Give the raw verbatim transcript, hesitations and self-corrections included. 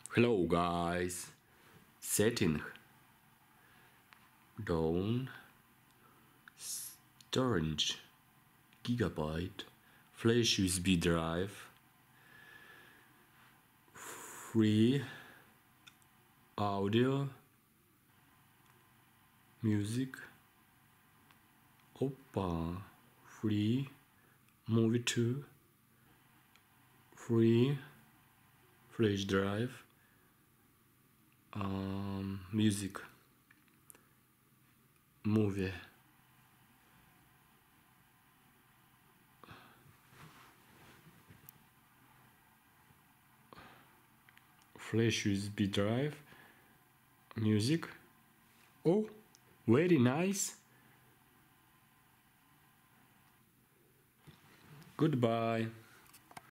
Hello guys, setting, down, storage, gigabyte, flash U S B drive, free, audio, music, oppa, free, movie two, free, flash drive, um, music, movie, flash U S B drive, music. Oh, very nice. Goodbye.